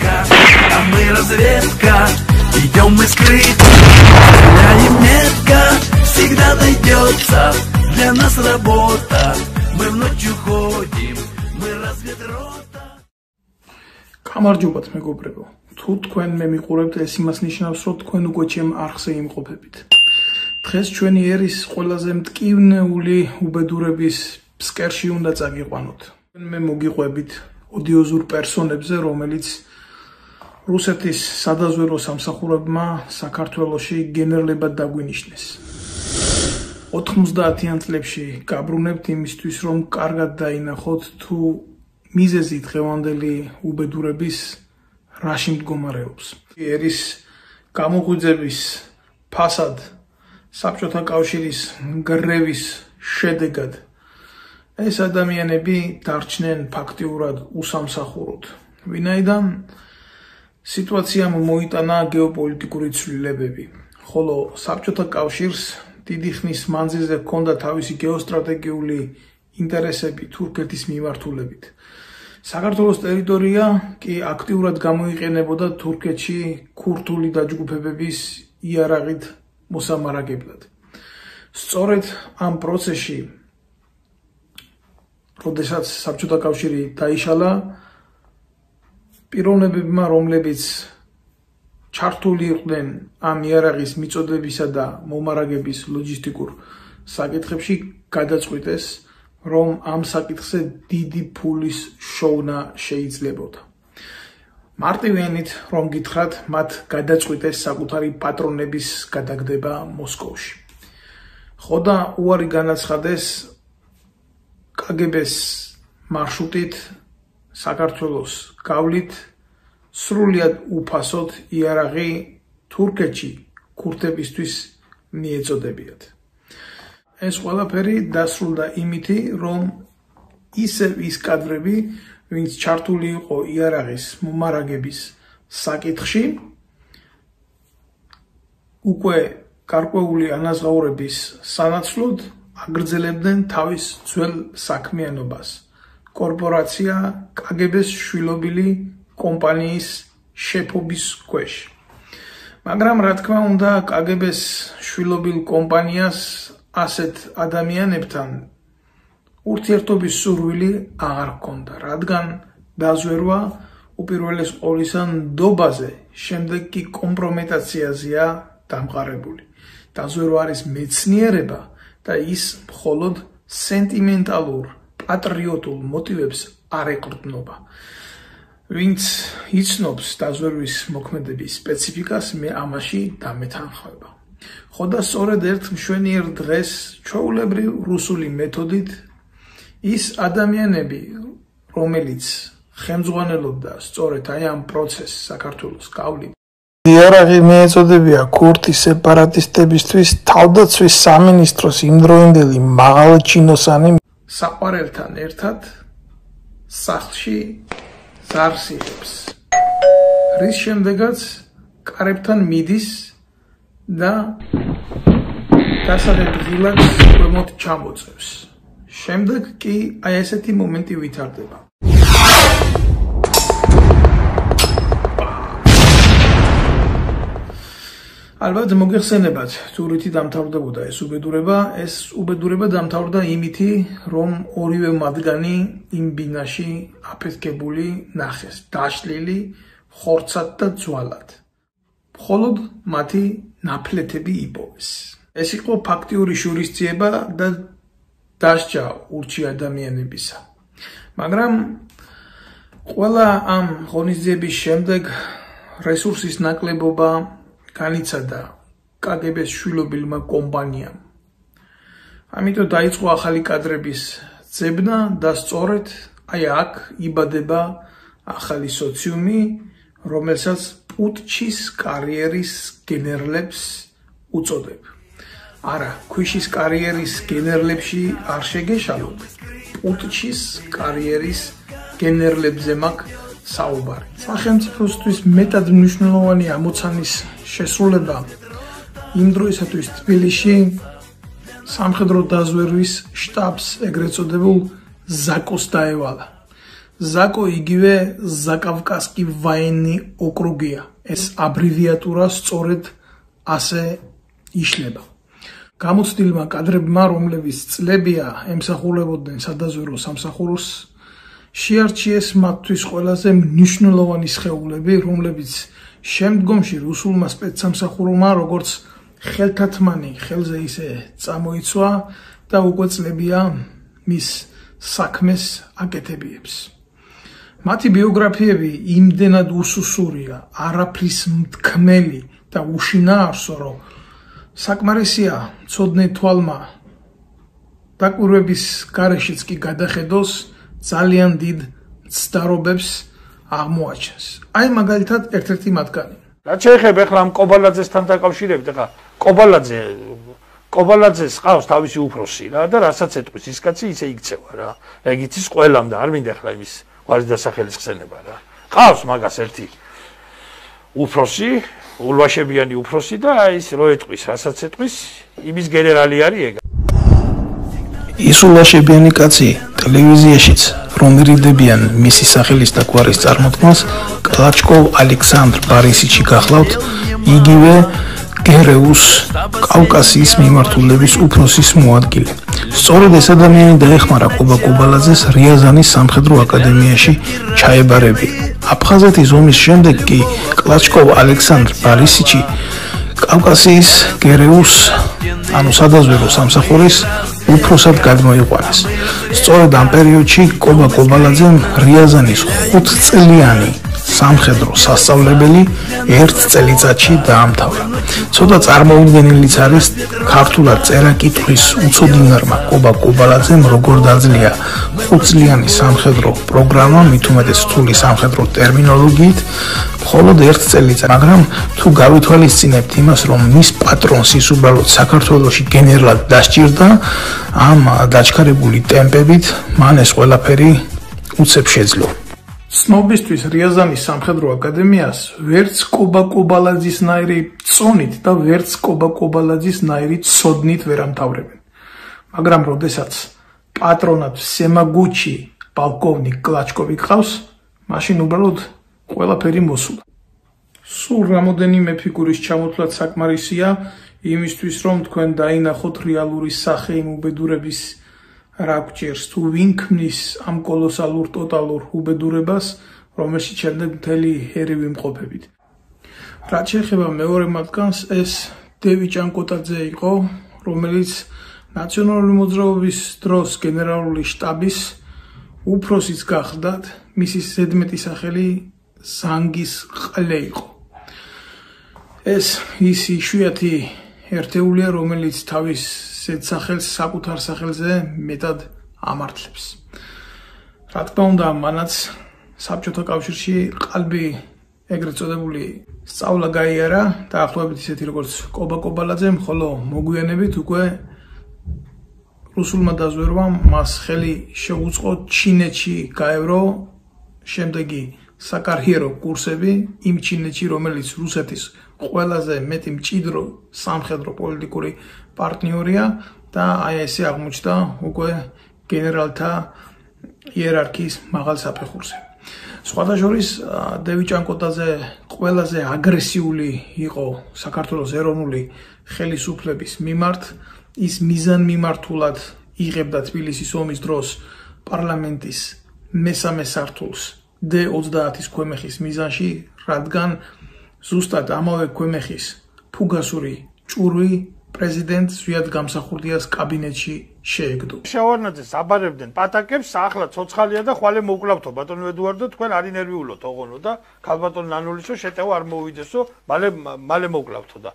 метка, а мы разведка. Идем мы скрыто, стреляем метко, всегда найдется для нас работа. Мы в ночью ходим, мы разведрота. გამარჯობათ მეგობრებო, თუ თქვენ მე მიყურებთ, ეს იმას ნიშნავს, რომ თქვენ უკვე ჩემ არხზე იმყოფებით. დღეს ჩვენი ერის ყველაზე მტკივნეული უბედურების ფსკერში უნდა წაგიყვანოთ. მე მოგიყვებით ოდიოზურ პერსონებზე, რომელიც რუსეთის სადაზვერვო სამსახურებმა საქართველოში გენერლებად დაგვინიშნეს. 90-იან წლებში გაბრუნებთ იმისთვის, რომ კარგად დაინახოთ თუ მიზეზი დღევანდელი უბედურების რაში მდგომარეობს. ერის გამოღვიძების ფასად საბჭოთა კავშირის გრევის შედეგად ეს ადამიანები დარჩნენ ფაქტიურად უსამსახუროდ. ვინაიდან სიტუაციამ მოიტანა გეოპოლიტიკური ცვლილებები, ხოლო საბჭოთა კავშირს დიდი ხნის მანძილზე ჰქონდა თავისი გეოსტრატეგიული ინტერესები თურქეთის მიმართულებით. საქართველოს ტერიტორია კი აქტიურად გამოიყენებოდა თურქეთში ქურთული დაჯგუფებების იარაღით მოსამარაგებლად. სწორედ ამ პროცესში, როდესაც საბჭოთა კავშირი დაიშალა, პიროვნებებმა, რომლებიც ჩართული იყვნენ ამ იარაღის მიწოდებისა და მომარაგების ლოჯისტიკურ საკითხებში, გადაწყვიტეს, რომ ამ საკითხზე დიდი ფულის შოვნა შეიძლებოდა. მარტივენით რომ გითხრათ, მათ გადაწყვიტეს საკუთარი პატრონების გადაგდება მოსკოვში. ხოდა უარი განაცხადეს კგბ-ს მარშრუტით საქართველოს გავლით, სრულიად უფასოდ იარაღი თურქეთში ქურთებისთვის მიეწოდებიათ. ეს ყველაფერი დასრულდა იმითი, რომ ისევ ის კადრები, ვინც ჩართული იყო იარაღის მომარაგების საკითხში, უკვე გარკვეული ანაზღაურების სანაცვლოდ აგრძელებდნენ თავის ძველ საქმიანობას. კორპორაცია კგბ-ს შვილობილი კომპანიის შეფობის ქვეშ. მაგრამ რა თქმა უნდა, კგბ-ს შვილობილ კომპანიას ასეთ ადამიანებთან ურთიერთობის სურვილი აღარ ჰქონდა, რადგან დაზვერვა უპირველეს ყოვლისა ნდობაზე, შემდეგ კი კომპრომეტაციაზეა დამყარებული. დაზვერვა არის მეცნიერება და ის მხოლოდ სენტიმენტალურ, პატრიოტულ მოტივებს არ ეყრდნობა. ვინც იცნობს დაზვერვის მოქმედების სპეციფიკას, მე ამაში დამეთანხმება. ხოდა სწორედ ერთ მშვენიერ დღეს ჩვეულებრივ რუსული მეთოდით ის ადამიანები, რომელიც ხელმძღვანელობდა სწორედ აი ამ პროცესს საქართველოს გავლით, იარაღი მიეწოდებია ქურთი სეპარატისტებისთვის თავდაცვის სამინისტროს იმდროინდელი მაღალჩინოსანი საყვარელთან ერთად სახლში ზარს იღებს, რის შემდეგაც კარებთან მიდის და დასადებ ღილაკს ქვემოთ ჩამოწევს. შემდეგ კი აი ესეთი მომენტი ვითარდება. ალბათ მოგეხსენებათ, თუ რითი დამთავრდებოდა ეს უბედურება. ეს უბედურება დამთავრდა იმითი, რომ ორივე მათგანი იმ ბინაში აფეთქებული ნახეს, დაშლილი ხორცად და ძვალად. მხოლოდ მათი ნაფლეთები იპოვეს. ეს იყო ფაქტიური შურისძიება და დასჯა ურჩი ადამიანებისა. მაგრამ ყველა ამ ღონისძიების შემდეგ რესურსის ნაკლებობა განიცადა კგბ-ს შვილობილმა კომპანიამ. ამიტომ დაიწყო ახალი კადრების ძებნა და სწორედ აი აქ იბადება ახალი სოციუმი, რომელსაც პუტჩის კარიერის გენერლებს უწოდებ. არა, ქვიშის კარიერის გენერლებში არ შეგეშალოთ, პუტჩის კარიერის გენერლებზე მაქვს საუბარი. სახელმწიფოსთვის მეტად მნიშვნელოვანი ამოცანის შესრულება იმ დროისათვის თბილისში სამხედრო დაზვერვის შტაბს, ეგრეთ წოდებულ ზაკოს დაევალა. ზაკო იგივე ზაკავკასკი ვაენი ოკრუგია. ეს აბრივიატურა სწორედ ასე იშლება. გამოცდილმა კადრებმა, რომლებიც წლებია ემსახურებოდნენ სადაზვერვო სამსახურს, შეარჩიეს მათთვის ყველაზე მნიშვნელოვანი სხეულები, რომლებიც შემდგომში რუსულმა სპეცსამსახურმა როგორც ხელთათმანი ხელზე ისე წამოიცვა და უკვე წლებია მის საქმეს აკეთებიებს. მათი ბიოგრაფიები იმდენად უსუსურია, არაფრის მთქმელი და უშინაარსო, რომ საკმარისია ცოდნე თვალმა დაკვირვების გარეშეც კი გადახედოს ძალიან დიდ ცდარობებს აღმოაჩენს. აი მაგალითად ერთ-ერთი მათგანი. რაც შეეხება ახლა ამ კობალაძესთან დაკავშირებით, ახლა კობალაძეს ყავს თავისი უფროსი რა და რასაც ეტყვის ის კაცი ისე იქცევა რა. ეგ იცის ყველამ და არ მინდა ახლა იმის გვარის დასახელის ხსენება რა. ყავს მაგას ერთი უფროსი, ულვაშებიანი უფროსი და აი ის რო ეტყვის, რასაც ეტყვის, იმის გენერალი არის ეგ. ის ულვაშებიანი კაცი ტელევიზიაშიც რომ ირიდებიან მისი სახელის და გვარის წარმოთქმას, კლაჩკოვ ალექსანდრ ბარისიჩი გახლავთ, იგივე გერეუს კავკასიის მიმართულების უფროსის მოადგილე. სწორედ ეს ადამიანი დაეხმარა ყობა კობალაძეს რიაზანის სამხედრო აკადემიაში ჩაებარებინა. აფხაზეთის ომის შემდეგ კი კლაჩკოვ ალექსანდრ ბარისიჩი კავკასიის გერეუს ანუ სადაზვერვო სამსახურის უფროსად გადმოიყვანეს. სწორედ ამ პერიოდში ყობა კობალაძემ რიაზანის 5 წლიანი სამხედრო სასწავლებელი 1 წელიწადში დაამთავრა. ცოტა წარმოუდგენელიც არის ქართულად წერა-კითხვის უცოდინარმა ყობა კობალაძემ როგორ დაძლია 5 წლიანი სამხედრო პროგრამა, მით უმეტეს რთული სამხედრო ტერმინოლოგიით, მხოლოდ 1 წელიწად. მაგრამ თუ გავითვალისწინებთ იმას, რომ მის პატრონს ის უბრალოდ საქართველოში გენერლად დასჭირდა, ამ დაჩქარებული ტემპებით მან ეს ყველაფერი უცებ შეძლო. ცნობისთვის რიაზანის სამხედრო აკადემიას ვერც ყობა კობალაძისნაირი წონით და ვერც ყობა კობალაძისნაირი ცოდნით ვერ ამთავრებენ. მაგრამ როდესაც პატრონად სემაგუჩი პოლკოვნიკ კლაჩკოვი გყავს, მაშინ უბრალოდ ყველაფერი მოსულა. სულ რამოდენიმე ფიგურის ჩამოთვლაც საკმარისია იმისთვის, რომ თქვენ დაინახოთ რეალური სახე იმ უბედურების რა გვჭირს, თუ ვინ ქმნის ამ კოლოსალურ ტოტალურ უბედურებას, რომელშიც შემდეგ მთელი ერი ვიმყოფებით. რაც შეეხება მეორე მათგანს, ეს დევი ჭანკოტაძე იყო, რომელიც ნაციონალური მოძრაობის დროს გენერალური შტაბის უფროსიც გახლდათ, მისი ზედმეტი სახელი ზანგის ყლე იყო. ეს ის იშვიათი ერთეულია, რომელიც თავის ზედსახელს საკუთარ სახელზე მეტად ამართლებს. რა თქმა უნდა, მანაც საბჭოთა კავშირში ყალბი ეგრეთ წოდებული სწავლა გაიარა, დაახლოებით ისეთი როგორც ყობა კობალაძემ, ხოლო მოგვიანებით უკვე რუსულმა დაზვერვამ მას ხელი შეუწყო ჩინეთში გაევრო, შემდეგი საკარიერო კურსები იმ ჩინეთში, რომელიც რუსეთის ყველაზე მეტი მჭიდრო სამხედრო პოლიტიკური პარტნიორია და აი ესე აღმოჩნდა უკვე გენერალთა იერარქიის მაღალ საფეხურზე. სხვადასხვა დევი ჭანკოტაძე ყველაზე აგრესიული იყო საქართველოს ეროვნული ხელისუფლების მიმართ, ის მიზანმიმართულად იღებდა თბილისის ომის დროს პარლამენტის მესამე სართულს D30-ის ქვემეხის მიზანში, რადგან ზუსტად ამავე ქვემეხის ფუგასური ჭურვი პრეზიდენტ ზვიად გამსახურდიას კაბინეტში შეეგდო. შევარნაძეს აბარებდნენ პატაკებს, ახლა ცოცხალია და ხვალე მოუკლავთო ბატონო ედუარდო, თქვენ არ ინერვიულოთ ოღონო და ქალბატონ ნანულისო შეტევა არ მოვიდესო, მალე მოუკლავთო და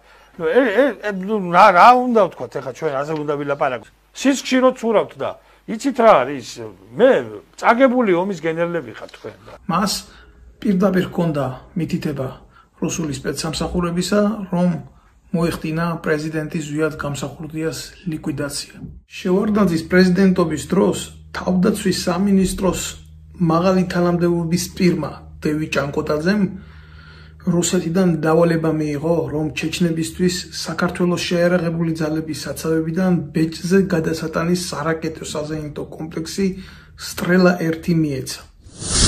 რა უნდა ვთქვათ, ეხლა ჩვენ ასე უნდა ვილაპარაკოთ. სისხლში რო ცურავთ და იცით რა არის, მე წაგებული ომის გენერლები ხარ თქვენ და მას პირდაპირ ჰქონდა მითითება რუსული სპეცსამსახურებისა, რომ მოეხდინა პრეზიდენტის ზვიად გამსახურდიას ლიკვიდაცია. შევარდნაძის პრეზიდენტობის დროს თავდაცვის სამინისტროს მაღალი თანამდებობის პირმა დევი ჭანკოტაძემ რუსეთიდან დავალება მიიღო, რომ ჩეჩნებისთვის საქართველოს შეიარაღებული ძალების საცავებიდან ბეჭდზე გადასატანის სარაკეტო საზეიმტო კომპლექსი სტრელა 1 მიეცა.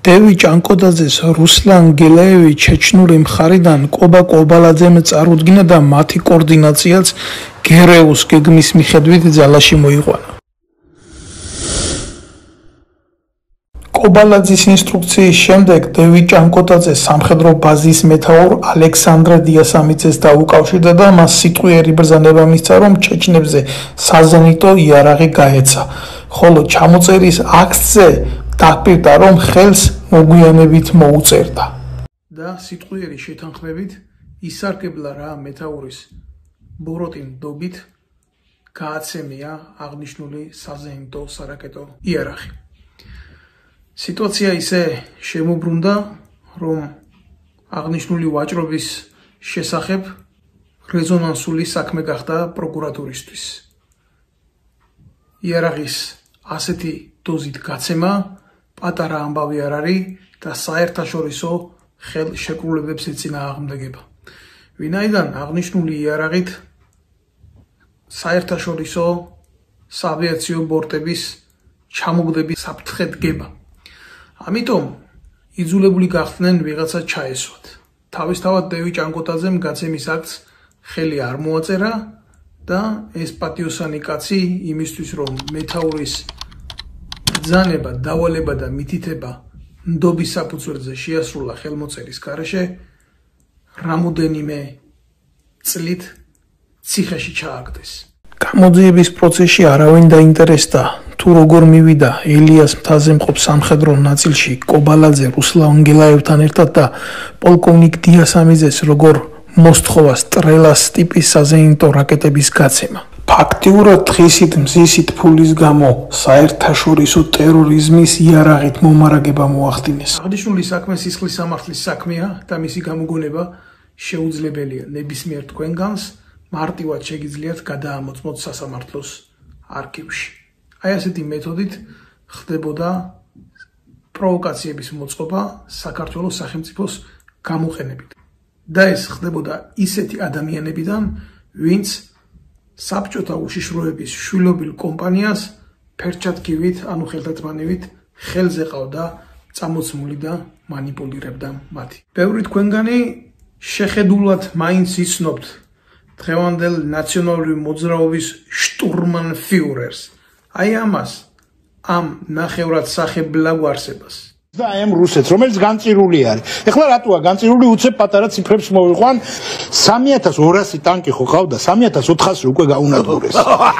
დევი ჭანკოდაძეს რუსლან გელაევი ჩეჩნური მხარიდან კობა კობალაძემ წარუდგინა და მათი კოორდინაციაც გერეუს გეგმის მიხედვით ძალაში მოიყვანა. კობალაძის ინსტრუქციის შემდეგ დევი ჭანკოდაძე სამხედრო ბაზის მეთაურ ალექსანდრე დიასამიძეს დაუკავშირდა და მას სიტყვიერი ბრძანება მისცა, რომ ჩეჩნებზე საზენიტო იარაღი გაეცა, ხოლო ჩამოწერის აქტზე დაპირდა, რომ ხელს მოგვიანებით მოუწერდა. და სიტყვიერი შეთანხმებით ისარგებლა რა მეთაურის ბოროტინ დობით გააცემია აღნიშნული საზენიტო სარაკეტო იარაღი. სიტუაცია ისე შემოbrunდა, რომ აღნიშნული ვაჭრობის შესახებ რეზონანსული საქმე გახდა პროკურატურისთვის. იარაღის ასეთი დოზით გაცემა პატარა ამბავი არ არის და საერთაშორისო ხელშეკრულებებს ეწინააღმდეგება. ვინაიდან აღნიშნული იარაღით საერთაშორისო საავიაციო ბორტების ჩამოგდების საფრთხე დგება. ამიტომ იძულებული გახდნენ ვიღაცა ჩაესვათ. თავისთავად დევი ჭანკოდაძემ გაცემის აქტს ხელი არ მოაწერა და ეს პატიოსანი კაცი იმისთვის, რომ მეთაურის ბრძანება, დავალება და მითითება ნდობის საფუძველზე შეასრულა ხელმოწერის გარეშე, რამოდენიმე წლით ციხეში ჩააგდეს. გამოძიების პროცესში არავინ დაინტერესდა, თუ როგორ მივიდა ელიას მთაზე მყოფ სამხედრო ნაწილში კობალაძე რუსლან გელაევთან ერთად და პოლკოვნიკ დიასამიძეს როგორ მოსთხოვა სტრელას ტიპის საზენიტო რაკეტების გაცემა. ფაქტიურად დღისით მზისით ფულის გამო საერთაშორისო ტერორიზმის იარაღით მომარაგება მოახდინეს. აღნიშნული საქმე სისხლის სამართლის საქმეა და მისი გამოგონება შეუძლებელია ნებისმიერ თქვენგანს მარტივად შეგიძლიათ გადაამოწმოთ სასამართლოს არქივში. აი ასეთი მეთოდით ხდებოდა პროვოკაციების მოწყობა საქართველოს სახელმწიფოს გამოყენებით. და ეს ხდებოდა ისეთი ადამიანებიდან, ვინც საბჭოთა უშიშროების შვილობილ კომპანიას ფერჩატკივით, ანუ ხელთათმანებით ხელზე ყავდა წამოწმული და მანიპულირებდა მათი. ბევრი თქვენგანი შეხედულად მაინც იცნობთ დღევანდელ ნაციონალური მოძრაობის შტურმანფიურერს. აი ამას, ამ ნახევრად სახებლა გვარსებას. და ამ რუსეთს, რომელიც განწირული არის. ეხლა რატოა განწირული? უცებ პატარა ციფრებს მოვიყვან. 3200 ტანკი ხო ყავდა, 3400 უკვე გაუნადგურეს.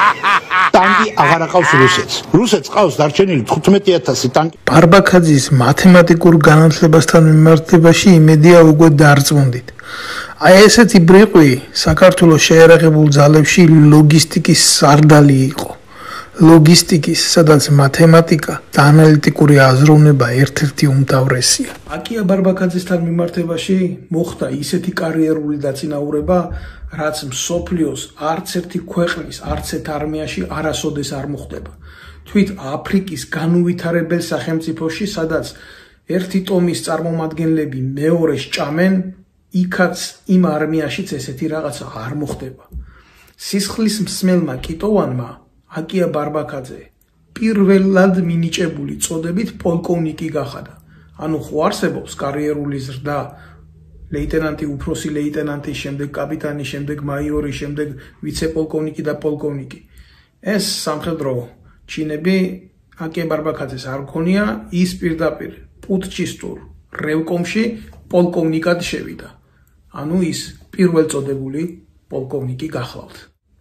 ტანკი აღარ აყავს რუსეთს. რუსეთს ყავს დარჩენილი 15000 ტანკი. ბარბაქაძის მათემატიკურ განათლებასთან მიმართებაში იმედია უკვე დარწმუნდით. აი ესეთი ბრიყვი საქართველოს შეერაღებულ ძალებში ლოგისტიკის სარდალი იყო. ლოგისტიკის, სადაც მათემატიკა და ანალიტიკური აზროვნება ერთ-ერთი უმთავრესია. აკია ბარბაქაძესთან მიმართებაში მოხდა ისეთი კარიერული დაწინაურება, რაც მსოფლიოს არც ერთი ქვეყნის, არც ერთ არმიაში არასოდეს არ მოხდება. თვით აფრიკის განუვითარებელ სახელმწიფოში, სადაც ერთი ტომის წარმომადგენლები მეორეს ჭამენ, იქაც იმ არმიაშიც ესეთი რაღაცა არ მოხდება. სისხლის მსმელმა კიტოვანმა აკია ბარბაქაძე პირველად მინიჭებული წოდებით პოლკოვნიკი გახადა. ანუ ხო არსებობს კარიერული ზრდა, ლეიტენანტი, უფროსი ლეიტენანტი, შემდეგ კაპიტანი, შემდეგ მაიორი, შემდეგ ვიცე-პოლკოვნიკი და პოლკოვნიკი. ეს სამხედრო ჩინები აკია ბარბაქაძეს არ ქონია, ის პირდაპირ პუტჩისტურ რევკომში პოლკოვნიკად შევიდა. ანუ ის პირველწოდებული პოლკოვნიკი გახლავთ.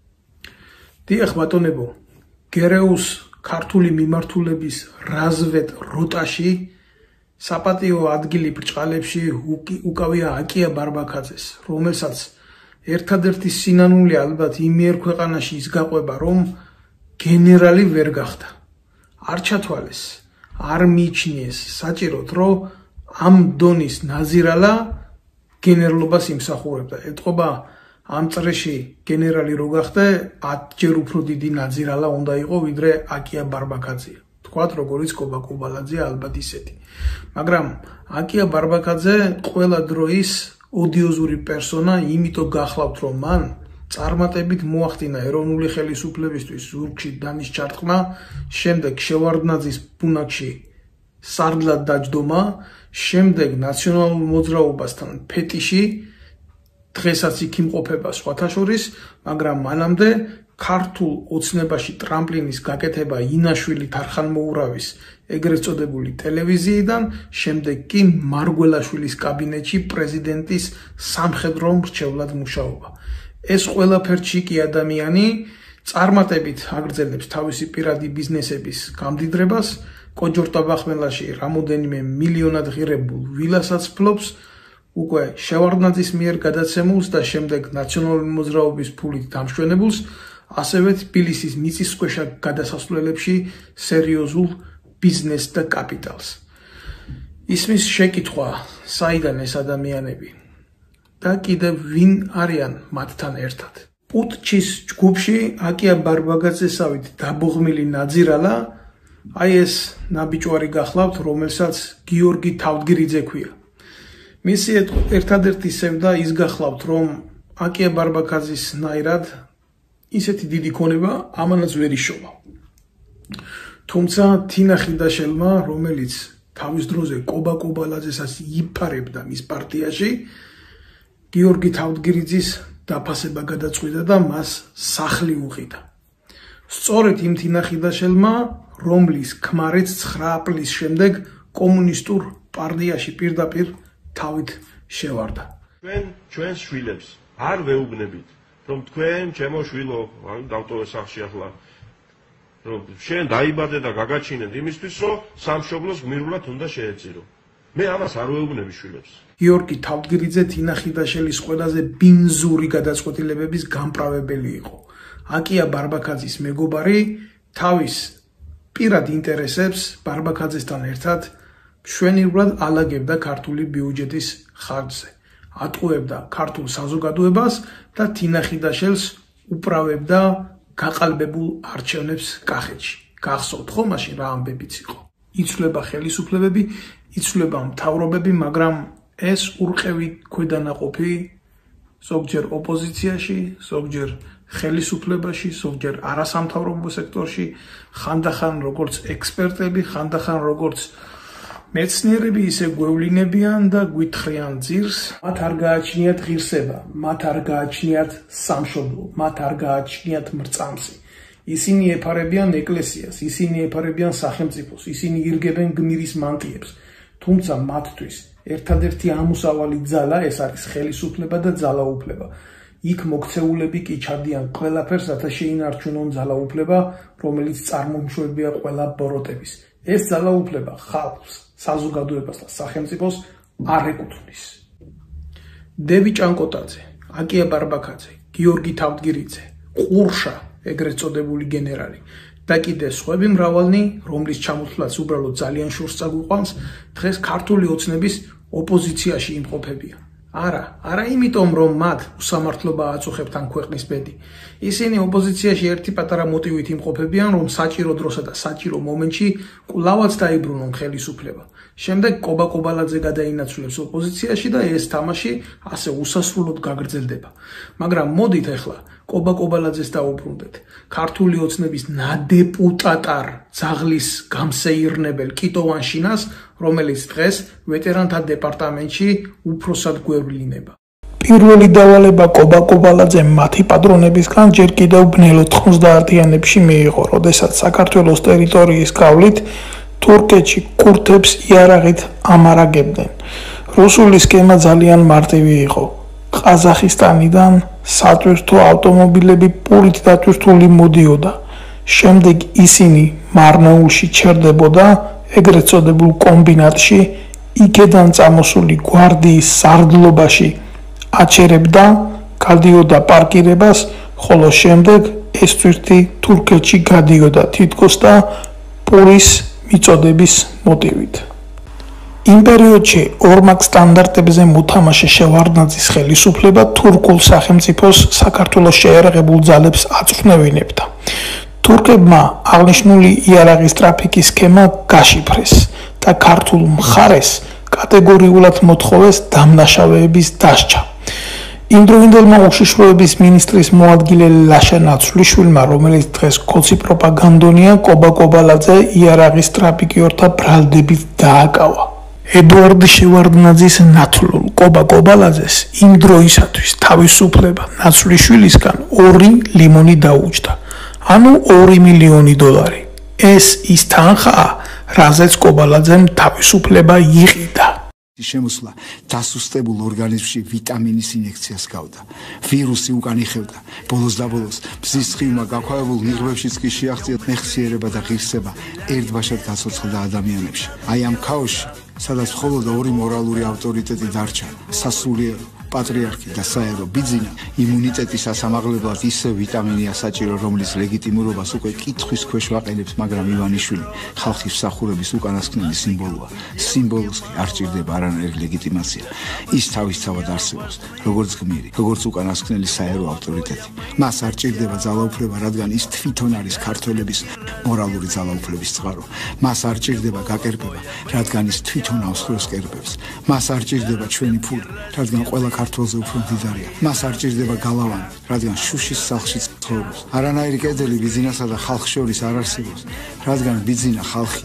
დიახ ბატონებო, გერეუს ქართული მიმართულების რაზვედ როტაში საპატიო ადგილი ბრჭყალებში უკავია აკია ბარბაქაძეს, რომელსაც ერთადერთი სინანული ალბათ იმიერ ქვეყანაში ის გაყვება, რომ გენერალი ვერ გახდა. არ ჩათვალეს, არ მიიჩნიეს საჭიროდ, რომ ამ დონის ნაზირალა გენერლობას იმსახურებდა. ეთყობა ამ წრეში გენერალი რო გახდა, 10-ჯერ უფრო დიდი ნაძირალა უნდა იყო, ვიდრე აკია ბარბაქაძე. თქვათ, როგორც კობა კობალაძე ალბათ ისეთი. მაგრამ აკია ბარბაქაძე ყველა დროის ოდიოზური პერსონა, იმიტომ გახლავთ, რომ მან წარმატებით მოახდინა ეროვნული ხელისუფლებისთვის ზურგში დანის ჩარტყმა, შემდეგ შევარდნაძის ბუნაგში სარდლად დაჯდომა, შემდეგ ნაციონალურ მოძრაობასთან ფეტიში, დღესაც იქ იმყოფება სხვათა შორის, მაგრამ მანამდე ქართულ ოცნებაში ტრამპლინის გაკეთება ინაშვილით არხანმოურავის ეგრეთ წოდებული ტელევიზიიდან, შემდეგ კი მარგველაშვილის კაბინეტში პრეზიდენტის სამხედრო მრჩევლად მუშაობა. ეს ყველაფერში კი ადამიანი წარმატებით აგრძელებს თავისი პირადი ბიზნესების გამდიდრებას, კოჯორტაბახმელაში რამოდენიმე მილიონად ღირებულ ვილასაც ფლობს, უკვე შევარდნაძის მიერ გადაცემულს და შემდეგ ნაციონალური მოძრაობის ფულით დამშვენებულს, ასევე თბილისის მიწისქვეშა გადასასვლელებში სერიოზულ ბიზნესს და კაპიტალს. ისმის შეკითხვა, საიდან ეს ადამიანები და კიდევ ვინ არიან მათთან ერთად. პუტჩის ჯგუფში აკია ბარბაგაძესავით დაბოღმილი ნაძირალა, აი ეს ნაბიჯვარი გახლავთ, რომელსაც გიორგი თავდგირიძე ქვია. მისი ერთადერთი სევდა ის გახლავთ, რომ აკია ბარბაგაძის ნაირად ისეთი დიდი ქონება ამანაც ვერ იშოვა. თუმცა თინა ხიდაშელმა, რომელიც თავის დროზე კობა კობალაძესაც იფარებდა მის პარტიაში, გიორგი თავდგირიძის დაფასება გადაწყვიტა და მას სახლი უყიდა. სწორედ იმ თინა ხიდაშელმა, რომლის ქმარიც 9 აპრილის შემდეგ კომუნისტურ პარტიაში პირდაპირ თავით შევარდა. ჩვენს შვილებს არ ვეუბნებით, რომ თქვენ ჩემო შვილო, დავტოვე სახლში ახლა, რომ შენ დაიბადე და გაგაჩინეთ იმისთვის, რომ სამშობლოს გმირულად უნდა შეეწირო. მე ამას არ ვეუბნები შვილებს. გიორგი თავდგირიძე თინა ხიდაშელის ყველაზე ბინზური გადაწყვეტილებების გამправებელი იყო. აკია ბარბაგაძის მეგობარი თავის პირად ინტერესებს ბარბაგაძესთან ერთად მშვენივრად ალაგებდა ქართული ბიუჯეტის ხარჯზე. ატყუებდა ქართულ საზოგადოებას და თინა ხიდაშელს უправებდა გაყალბებულ არჩევნებს კახეთში. გახსოვთ ხო მაშინ რა ამბებიც იყო? იცვლება ხელისუფლებები, იცვლება მთავრობები, მაგრამ ეს ურყევი ქვედანაყოფი ზოგჯერ ოპოზიციაში, ზოგჯერ ხელისუფლებაში, ზოგჯერ არასამთავრობო სექტორში, ხანდახან როგორც ექსპერტები, ხანდახან როგორც მეცნიერები ისე გვევლინებიან და გვითხრიან ძირს, მათ არ გააჩნიათ ღირსება, მათ არ გააჩნიათ სამშობლო, მათ არ გააჩნიათ მრწამსი. ისინი ეფარებიან ეკლესიას, ისინი ეფარებიან სახელმწიფოს, ისინი ირგებენ გმირის მანტიებს, თუმცა მათთვის ერთადერთი ამოსავალი ძალა ეს არის ხელისუფლება და ძალაუფლება. იქ მოქცეულები კი ჩადიან ყველაფერს, რათა შეინარჩუნონ ძალაუფლება, რომელიც წარმომშვებია ყველა ბოროტების. ეს ძალაუფლება ხალხს, საზოგადოებას და სახელმწიფოს არ ეკუთვნის. დევი ჭანკოტაძე, აკია ბარბაგაძე, გიორგი თავდგირიძე, ყურშა, ეგრეთ წოდებული გენერალი და კიდე სხვები მრავალნი, რომლის ჩამოთვლაც უბრალოდ ძალიან შორს წაგვიყვანს, დღეს ქართული ოცნების ოპოზიციაში იმყოფებიან. არა იმიტომ, რომ მათ უსამართლობა აწუხებთ ამ ქვეყნის ბედი. ისინი ოპოზიციაში ერთი პატარა მოტივით იმყოფებიან, რომ საჭირო დროსა და საჭირო მომენტში კვლავაც დაიბრუნონ ხელისუფლება. შემდეგ კობა კობალაძე გადაინაცვლებს ოპოზიციაში და ეს თამაში ასე უსასრულოდ გაგრძელდება. მაგრამ მოდით ახლა კობა კობალაძეს დაუბრუნდეთ. ქართული ოცნების ნადეპუტატარ ძაღლის გამსეირნებელ კიტოვან შინას, რომელიც დღეს ვეტერანთა დეპარტამენტში უფროსად გვევლინება. პირველი დავალება კობა კობალაძემ მათი პატრონებისგან ჯერ კიდევ ბნელო 90-იანებში მიიღო, როდესაც საქართველოს ტერიტორიის გავლით თურქეთში კურთებს იარაღით ამარაგებდნენ. რუსული სქემა ძალიან მარტივი იყო. ყაზახისტანიდან სატვირთო ავტომობილები პურით დატვირთული მოდიოდა. შემდეგ ისინი მარნაულში ჩერდებოდა ეგრეთ წოდებულ კომბინატში, იქედან წამოსული გვარდიის სარდლობაში აჩერებდა, გადიოდა პარკირებას, ხოლო შემდეგ ეს თვირთი თურქეთში გადიოდა თითქოს და პურის მიწოდების მოტივით. იმ პერიოდში ორმაგ სტანდარტებზე მოთამაშე შევარდნაძის ხელისუფლება თურქულ სახელმწიფოს საქართველოს შეერაღებულ ძალებს აწვრთნევინებდა. თურქებმა აღნიშნული იარაღის ტრაფიკის სქემა გაშიფრეს და ქართულ მხარეს კატეგორიულად მოთხოვეს დამნაშავეების დასჯა. იმდროინდელმა უშიშროების მინისტრის მოადგილე ლაშა ნაცვლიშვილმა, რომელიც დღეს კოცი პროპაგანდონია, კობა კობალაძე იარაღის ტრაფიკიორთა ბრალდებით დააკავა. ედუარდ შევარდნაძის ნათლულ კობა კობალაძეს იმ დროისათვის თავისუფლება ნაცვლიშვილისგან 2 ლიმონი დაუჯდა, ანუ $2 მილიონი. ეს ის თანხაა, რაზეც კობალაძემ თავისუფლება იყიდა. შემოსვლა დასუსტებულ ორგანიზმში ვიტამინის ინjekციას გავდა. ვირუსი უკან იხევდა. ბოლოს და ბოლოს მზის სხივმა გაქვავებულ ნიღბებშიც კი შეაღწია მეხსიერება და ღირსება ერთბაშად გაცოცხლდა ადამიანებში. აი ამ ქაოსში, სადაც მხოლოდ 2 მორალური ავტორიტეტი დარჩა, სასულიერო, პატრიარქი და საერო ბიძინა, იმუნიტეტის ასამაღლებლად ისე ვიტამინია საჭირო, რომლის ლეგიტიმურობას უკვე კითხვის ქვეშ ვაყენებს, მაგრამ ივანიშვილი ხალხის მსახურების უკანასკნელი სიმბოლოა. სიმბოლოს კი არ ჭირდება არანაირი ლეგიტიმაცია. ის თავისთავად არსებობს, როგორც გმირი, როგორც უკანასკნელი საერო ავტორიტეტი. მას არ ჭირდება ძალაუფლება, რადგან ის თვითონ არის ქართველების მორალური ძალაუფლების წყარო. მას არ ჭირდება გაკერპება, რადგან ის თვითონ ავსხვრევს კერპებს. მას არ ჭირდება ჩვენი ფული, რადგან ყველა ქართველზე უფრო მდიდარია. მას არ ჭირდება გალავანი, რადგან შუშის სახლში ცხოვრობს. არანაირი კედელი ბიძინასა და ხალხს შორის არ არსებობს, რადგან ბიძინა ხალხი.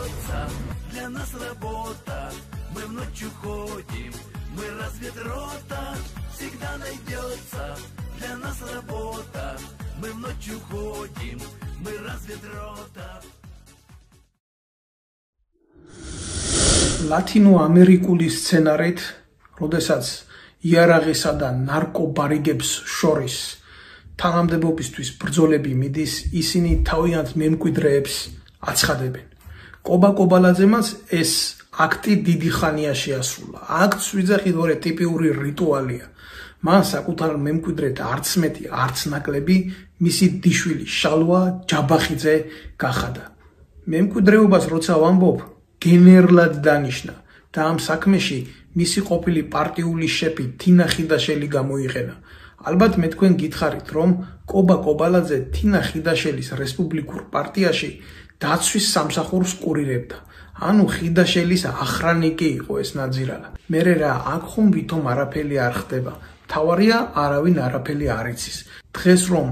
ლათინო ამერიკული სცენარით, როდესაც იარაღისა და ნარკობარიგებს შორის თანამდებობისთვის ბრძოლები მიდის, ისინი თავიანთ მემკვიდრეებს აცხადებენ. კობა კობალაძემაც ეს აქტი დიდი ხანია შეასრულა. აქტს ვიძახით, ვორე ტიპიური რიტუალია. მან საკუთარ მემკვიდრედ არც მეტი, არც ნაკლები მისი დიშვილი შალვა ჯაბახიძე გახადა. მემკვიდრეობას როცა ვამბობ, გენერლად დანიშნა და ამ საქმეში მისი ყოფილი პარტიული შეფი თინა ხიდაშელი გამოიყენა. ალბათ მე თქვენ გითხარით, რომ კობა კობალაძე თინა ხიდაშელის რესპუბლიკურ პარტიაში დაცვის სამსახურს კურირებდა. ანუ ხიდაშელის ახრანიკი იყო ეს ნაძირალა. მერე რა, აქ ხომ ვითომ არაფერი არ ხდება. თავარია არავინ არაფერი არ იცის. დღეს რომ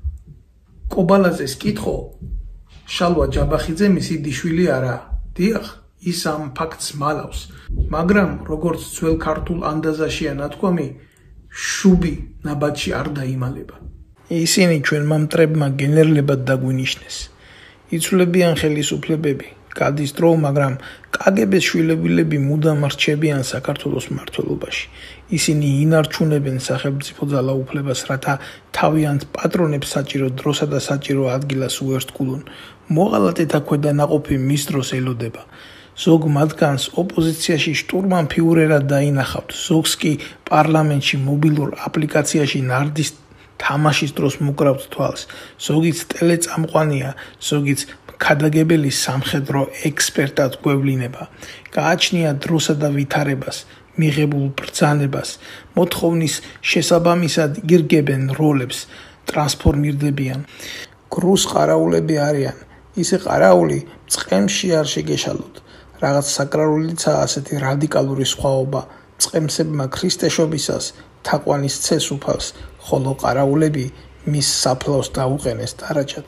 კობალაძეს კითხო, შალვა ჯაბახიძე მისი დიშვილი არაა. დიახ, ის ამ ფაქტს მალავს, მაგრამ როგორც ძველ ქართულ ანდაზაშია ნათქვამი, შუბი ნაბადში არ დაიმალება. ისინი ჩვენმა მტრებმა გენერლებად დაგვინიშნეს. იცვლებიან ხელისუფლებები, გადის დრო, მაგრამ კგბ-ს შვილებილები მუდამ რჩებიან საქართველოს მმართველობაში. ისინი ინარჩუნებენ სახელმწიფო ძალაუფლებას, რათა თავიანთ პატრონებს საჭირო დროსა და საჭირო ადგილას უერთგულონ. მოღალატეთა ქვედანაყოფი მის დროს ელოდება. ზოგ მათგანს ოპოზიციაში შტურმანფიურერად დაინახავთ, ზოგს კი პარლამენტში მობილურ აპლიკაციაში ნარდის თამაშის დროს მოკრავთ თვალს, ზოგიც ტელეწამყვანია, ზოგიც ქადაგებელი სამხედრო ექსპერტად გვევლინება. გააჩნია დროსა და ვითარებას, მიღებულ ბრძანებას, მოთხოვნის შესაბამისად ირგებენ როლებს, ტრანსფორმირდებიან. გრუს ყარაულები არიან, ისე ყარაული წყემში არ შეგეშალოთ. რაღაც საკრალულიცაა ასეთი რადიკალური სხვაობა. წყემსებმა ქრისტეშობისას თაყვანის ცეს უფალს, ხოლო ყარაულები მის საფლავს დაუყენეს დარაჯად.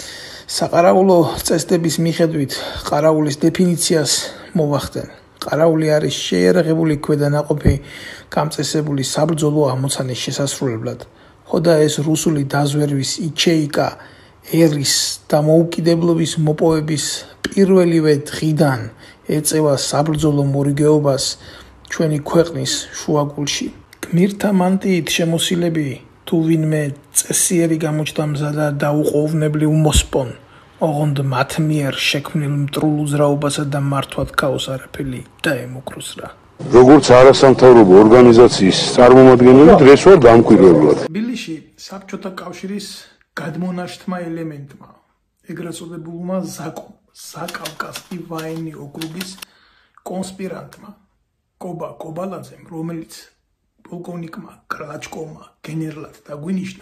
საყარაულო წესდების მიხედვით ყარაულის დეფინიციას მოვახდენ. ყარაული არის შეიარაღებული ქვედანაყოფი გამწესებული საბრძოლო ამოცანის შესასრულებლად. ხოდა ეს რუსული დაზვერვის იჩეიკა ერის დამოუკიდებლობის მოპოვების პირველივე დღიდან ეწევა საბრძოლო მორიგეობას ჩვენი ქვეყნის შუაგულში. გმირთა მანტიით შემოსილები თუ ვინმე წესიერი გამოჩნდა მზადა დაუყოვნებლივ მოსპონ, ოღონდ მათ მიერ შექმნილ მტრულ უძრაობასა და მართვად ქაოს არაფერი დაემუქროს რა. როგორც არასამთავრობო ორგანიზაციის წარმომადგენელი დღეს ვარ დამკვირვებლად. თბილისში საბჭოთა კავშირის გადმონაშთმა ელემენტმა, ეგრეთ წოდებულმა ზაკომ, საკავკასკი ვაენი ოკრუგის კონსპირანტმა, კობა კობალაძემ, რომელიც პოლკოვნიკმა კრაჩკოვმა გენერლად დაგვინიშნა,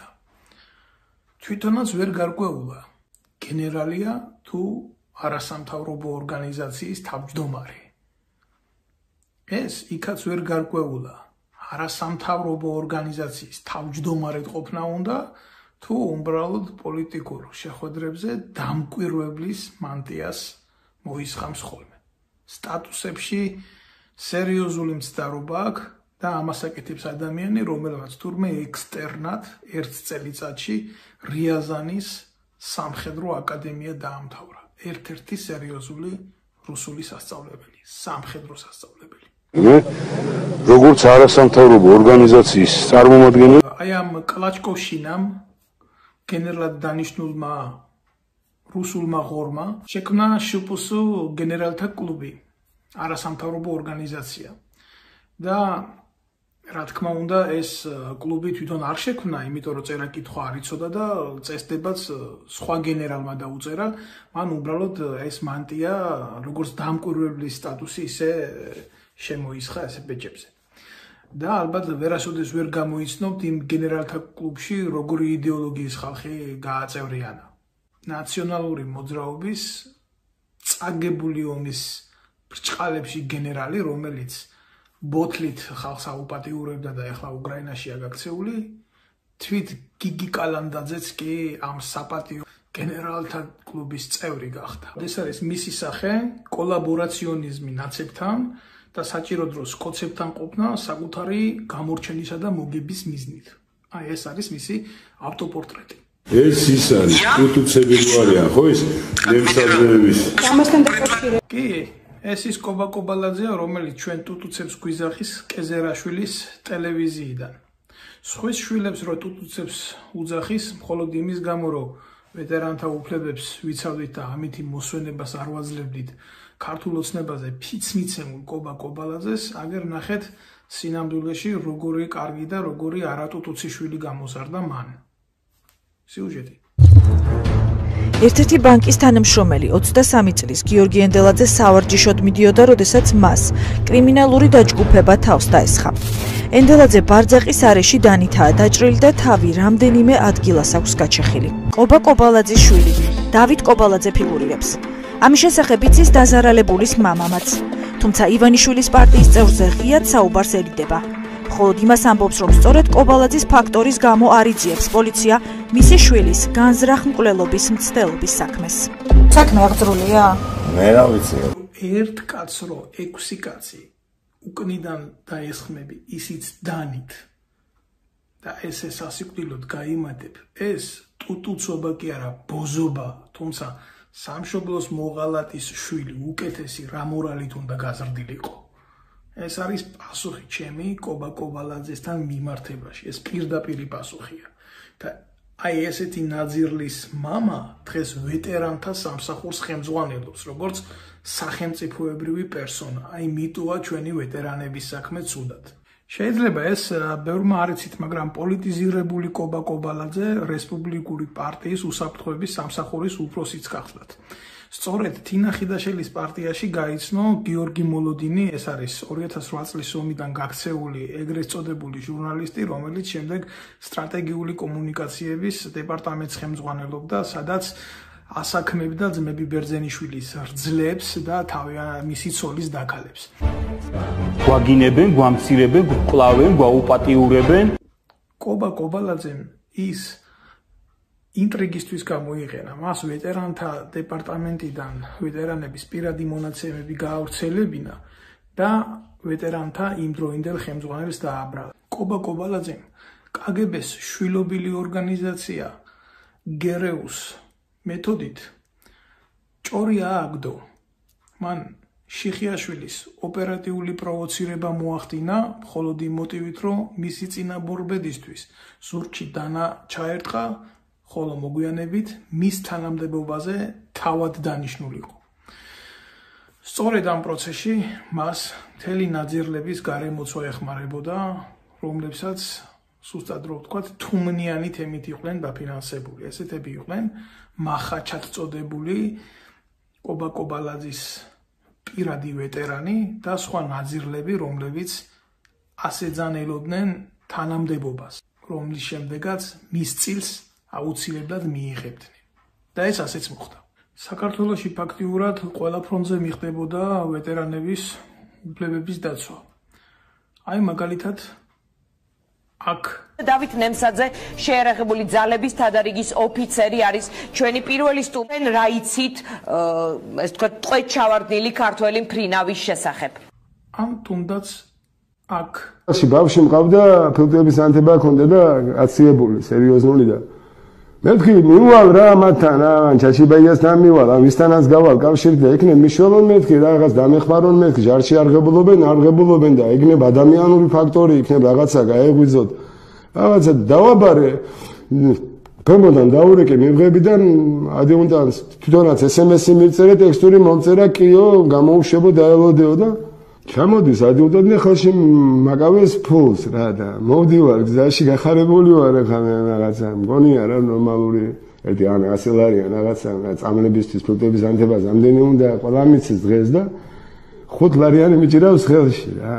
თვითონაც ვერ გარკვეულა, გენერალია თუ არასამთავრობო ორგანიზაციის თავმჯდომარე. ეს იქაც ვერ გარკვეულა, არასამთავრობო ორგანიზაციის თავმჯდომარედ ყოფნა უნდა, თუ უბრალოდ პოლიტიკურ შეხვედრებზე დამკვირვებლის მანტიას მოისხამს ხოლმე. სტატუსებში სერიოზული მცდარობა აქვს და ამას აკეთებს ადამიანი, რომელმაც თურმე ექსტერნად ერთ წელიწადში რიაზანის სამხედრო აკადემია დაამთავრა. ერთ-ერთი სერიოზული რუსული სასწავლებელი, სამხედრო სასწავლებელი. როგორც არასამთავრობო ორგანიზაციის წარმომადგენელი, აი ამ კლაჩკოვშინამ გენერალად დანიშნულმა რუსულმა ღორმა შექმნა შპს გენერალთა კლუბი, არასამთავრობო ორგანიზაცია. და რა თქმა უნდა, ეს კლუბი თვითონ არ შექმნა, იმიტომ რომ წერა-კითხვა არ იცოდა და წესდებაც სხვა გენერალმა დაუწერა, მან უბრალოდ ეს მანტია როგორც დამკვირვებლის სტატუსი ისე შემოისხა ესე ბეჭებზე. და ალბათ ვერასოდეს ვერ გამოიცნობთ იმ გენერალთა კლუბში როგორი იდეოლოგიის ხალხი გააწევრიანა. ნაციონალური მოძრაობის წაგებული ომის ბრჭყალებში გენერალი, რომელიც ბოთლით ხალხს აუპატიურებდა და ეხლა უკრაინაშია გაქცეული, თვით გიგი კალანდაძეც კი ამ საპატიო გენერალთა კლუბის წევრი გახდა. ეს არის მისი სახე კოლაბორაციონიზმი ნაცებთან და საჭირო დროს კოცებთან ყოფნა საკუთარი გამორჩენისა და მოგების მიზნით. აი ეს არის მისი ავტოპორტრეტი. ეს ის არის უტუცებელი არიან, ხო ის? ნემსაძეების. ამასთან დაკავშირებით. კი, ეს ის კობა კობალაძეა, რომელიც ჩვენ ტუტუცებს გვიზახის კეზერაშვილის ტელევიზიიდან. სხვის შვილებს რო ტუტუცებს უძახის, მხოლოდ იმის გამო, რომ ვეტერანთა უფლებებს ვიცავდით და ამითი მოსვენებას არ ვაძლევდით ქართულ ოცნებაზე ფიცმიცემულ კობა კობალაძეს, აგერ ნახეთ სინამდვილეში როგორი კარგი და როგორი არატუტუცი შვილი გამოსარდა მან. სიუჟეტი. ერთ-ერთი ბანკის თანამშრომელი 23 წლის გიორგი ენდელაძე სავარჯიშოდ მიდიოდა, როდესაც მას კრიმინალური დაჯგუფება თავს დაესხა. ენდელაძე ბარძაყის არეში დანითაა დაჭრილი და თავი რამდენიმე ადგილას აქვს გაჩეხილი. ყობა კობალაძის შვილი დავით კობალაძე ფიგურირებს. ამის შესახებ იცის დაზარალებულის მამამაც, თუმცა ივანიშვილის პარტიის წევრზე ღიად საუბარს ერიდება. მხოლოდ იმას ამბობს, რომ სწორედ კობალაძის ფაქტორის გამო არ იძიებს პოლიცია მისი შვილის განზრახ-მკვლელობის მცდელობის საქმეს. საქმე აღძრულია? მე რა ვიცი. ერთ კაცს რო 6 კაცი უკნიდან დაესხმები, ისიც დანით და ესე სასიკვდილოდ გაიმატებ, ეს ტუტუცობა კი არა, ბოზობა, თუმცა სამშობლოს მოღალატის შვილი უკეთესი რა მორალით უნდა გაზრდილიყო. ეს არის პასუხი ჩემი კობა კობალაძესთან მიმართებაში. ეს პირდაპირი პასუხია. და აი ესეთი ნაძირლის მამა დღეს ვეტერანთა სამსახურს ხელმძღვანელობს, როგორც სახელმწიფოებრივი პერსონა. აი მიტოა ჩვენი ვეტერანების საქმე ცუდად. შეიძლება ეს ბევრმა არ იცით, მაგრამ პოლიტიზირებული კობა კობალაძე რესპუბლიკური პარტიის უსაფრთხოების სამსახურის უფროსიც გახლდათ. სწორედ თინა ხიდაშელის პარტიაში გაიცნო გიორგი მოლოდინი, ეს არის 2008 წლის ომიდან გაქცეული ეგრეთ წოდებული ჟურნალისტი, რომელიც შემდეგ სტრატეგიული კომუნიკაციების დეპარტამენტს ხელმძღვანელობდა, სადაც ასაქმებდა ძმები ბერძენიშვილის რძლებს და მისი ცოლის დაქალებს. გვაგინებენ, გვამცირებენ, გვკლავენ, გვაუპატიურებენ. კობა კობალაძემ ის ინტრიგისთვის გამოიყენა, მას ვეტერანთა დეპარტამენტიდან ვეტერანების პირადი მონაცემები გაავრცელებინა და ვეტერანთა იმდროინდელ ხელმძღვანელს დააბრალა. კობა კობალაძემ კგბ-ს შვილობილი ორგანიზაცია გერეუს მეთოდით ჭორი ააგდო. მან შიხიაშვილის ოპერატიული პროვოცირება მოახდინა, მხოლოდ იმ მოტივით, რომ მისი წინამორბედისთვის ზურგში დანა ჩაერტყა, ხოლო მოგვიანებით მის თანამდებობაზე თავად დანიშნულიყო. სწორედ ამ პროცესში მას მთელი ნაძირლების გარემოცვა ეხმარებოდა, რომლებსაც სუსტად რო ვთქვათ, თუმნიანი თემით იყვნენ დაფინანსებული. ესეთები იყვნენ მახაჩად წოდებული კობა კობალაძის პირადი ვეტერანი და სხვა ნაძირლები, რომლებიც ასეძანელოდნენ თანამდებობას, რომლის შემდეგაც მის წილს აუცილებლად მიიღებდნენ. და ეს ასეც მოხდა. საქართველოში ფაქტიურად ყველა ფრონტზე მიხდებოდა ვეტერანების უფლებების დაცვა. აი მაგალითად აქ დავით ნემსაძე შეერაღებული ძალების თადარიგის ოფიცერი არის ჩვენი პირველი სტუმარი რა იცით ეს თქვა ტყვედ ჩავარდნილი ქართველი მფრინავის შესახებ ამ თუნდაც აქ ბავშვი მყავდა ფილტრების ანთება ჰქონდა და აციებული სერიოზული და მე ვთქვი მივალ რა მათთან რა ჩაჩიბაიასთან მივალ ვისთანაც გავალ კავშირი და იქნებ მიშველონ მე ვთქვი რაღაც დამეხმარონ მე ვთქვი ჟარში არ ღებულობენ და იქნებ ადამიანური ფაქტორი იქნებ რაღაცა გაეღვიძოთ რაღაცა დავაბარე ფემოდან დაურეკე მიღებიდან ადიუტანტს თვითონაც SMS-ი მიწერე ტექსტური მომწერა კიო გამოუშვებო დაელოდეო და ჩამოდის ადიუტანტი ხელში მაკავეს ფულს რა და მოვდივარ გზაში გახარებული ვარ ახლა რაღაცა მგონია რა ნორმალური ერთი ან 100 ლარიან რაღაცა წამლებისთვის ფილტრების ანთებას ამდენი უნდა ყველა მიცის დღეს და 5 ლარიანი მიჭირავს ხელში რა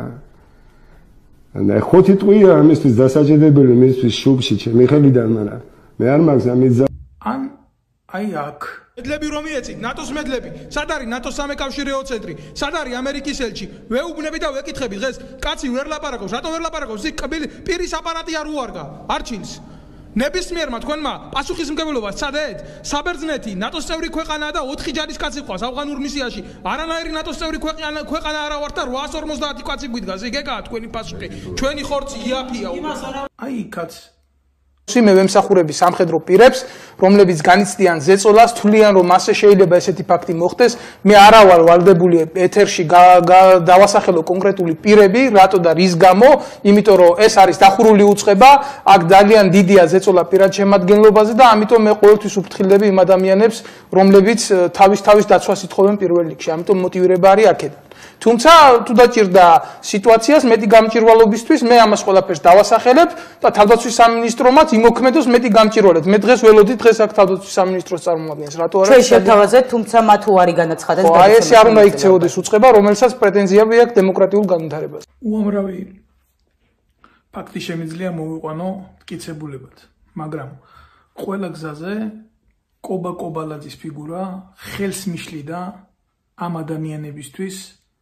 და 5 ტყვია ამისთვის დასაჭედებელი მისთვის შუბში ჩემი ხელიდან მაგრამ მე არ მაქვს ამის ან აი აქ მედლები რომ მიეცი ნატოს მედლები სად არის ნატოს სამეკავშირეო ცენტრი სად არის ამერიკის ელჩი ვეუბნები და ვეკითხები დღეს კაცი ვერ ლაპარაკობს რატო ვერ ლაპარაკობს პირის აპარატი არ უარგა არჩილს ნებისმიერმა თქვენმა პასუხისმგებლობას სცადეთ საბერძნეთი ნატოს წევრი ქვეყანაა და 4 ჯარისკაცი ყავს ავღანურ მისიაში არანაირი ნატოს წევრი ქვეყანა არა ვართ და 850 კაცი გვიდგას იგეკაა თქვენი პასუხი ჩვენი ხორცი იაფია აი კაც მე ვემსახურები სამხედრო პირებს, რომლებიც განიცდიან ზეწოლას, თვლიან რომ მასე შეიძლება ესეთი ფაქტი მოხდეს. მე არა ვარ ვალდებული ეთერში დავასახელო კონკრეტული პირები, რატო და რის გამო, იმიტომ რომ ეს არის დახურული უწყება, აქ ძალიან დიდია ზეწოლა პირად შემადგენლობაზე და ამიტომ მე ყოველთვის უფრთხილდები იმ ადამიანებს, რომლებიც თავის დაცვას ითხოვენ პირველ რიგში. ამიტომ მოტივირება არის აქედან. თუმცა თუ დაჭირდა სიტუაციას მეტი გამჭირვალობისთვის მე ამას ყველაფერს დავასახელებ და თავდაცვის სამინისტრომაც იმოქმედოს მეტი გამჭირვალედ. მე დღეს ველოდი დღეს აქ თავდაცვის სამინისტროს წარმოადგენს. რატო არა? ჩვენ შევთავაზეთ, თუმცა მათ უარი განაცხადეს. აი ეს არ უნდა იქცეოდეს უწყება, რომელსაც პრეტენზიები აქვს დემოკრატიულ განვითარებას. უამრავი ფაქტი შემიძლია მოვიყვანო მტკიცებულებად, მაგრამ ყველა გზაზე კობა კობალაძის ფიგურა ხელს მიშლიდა ამ ადამიანებისთვის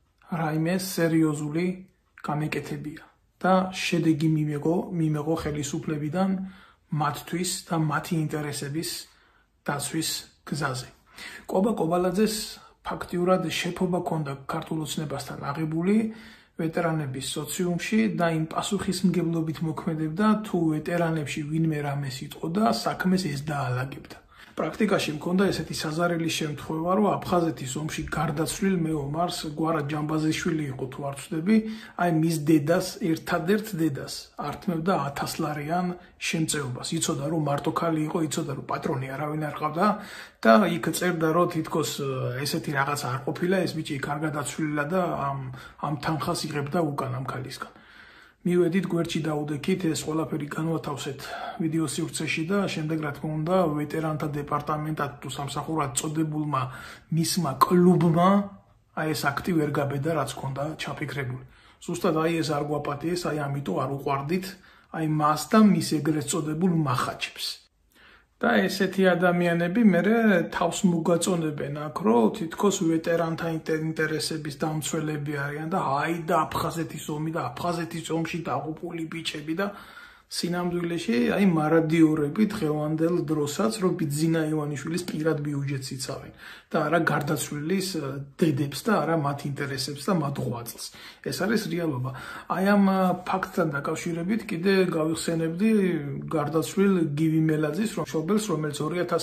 რაიმე სერიოზული გამეკეთებია და შედეგი მიმეღო ხელისუფლებიდან მათთვის და მათი ინტერესების დაცვის გზაზე. კობა კობალაძეს ფაქტიურად შეფობა ჰქონდა ქართულ ოცნებასთან აღებული ვეტერანების სოციუმში და იმ პასუხისმგებლობით მოქმედებდა თუ ვეტერანებში ვინმე რამეს იტყო და საქმეს ეს დაალაგებდა. პრაქტიკაში მქონდა ესეთი საზარელი შემთხვევა, რომ აფხაზეთის ომში გარდაცვლილ მეომარს გვარა ჯამბაზიშვილი იყო თუ არ ვცდები, აი მის დედას, ერთადერთ დედას ართმევდა 1000 ლარიან შემწეობას. იცოდა რომ მარტო ქალი იყო, იცოდა რომ პატრონი არავინ არ ყავდა და იქ წერდა რომ თითქოს ესეთი რაღაცა არ ყოფილა, ეს ბიჭი იქ არ გადაცვლილა და ამ თანხას იღებდა უკან ამ ქალისგან. მივედით გვერდში დაუდექით ეს ყველაფერი განვათავსეთ ვიდეო სივრცეში და შემდეგ რა თქმა უნდა ვეტერანთა დეპარტამენტად თუ სამსახურად წოდებულმა მისმა კლუბმა აი ეს აქტი ვერ გაბედა რაც ჰქონდა ჩაფიქრებული. ზუსტად აი ეს არ გვაპატიეს, აი ამიტომ არ უყვარდით აი მას და მის ეგრეთ წოდებულ მახაჩებს. და ესეთი ადამიანები მერე თავს მოგაწონებენ აქ რომ თითქოს ვეტერანთა ინტერესების დამცველები არიან და აი და აფხაზეთის ომი და აფხაზეთის ომში დაღუპული ბიჭები და სინამდვილეში აი მარადიორები დღევანდელ დროსაც რომ ბიძინა ივანიშვილის პირად ბიუჯეტს იცავენ და არა გარდაცვლილის დედებს და არა მათ ინტერესებს და მათ ღვაწლს. ეს არის რეალობა. აი ამ ფაქტთან დაკავშირებით კიდე გავიხსენებდი გარდაცვლილ გივი მელაძის მშობელს, რომელიც